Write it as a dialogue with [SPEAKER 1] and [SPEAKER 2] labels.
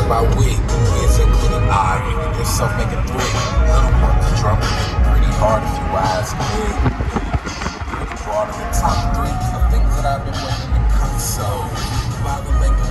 [SPEAKER 1] by week. Years including I, even yourself making 3. Little ones drumming pretty hard if you ask me. Pretty broad in the top 3 of things that I've been waiting to cut. So, by the making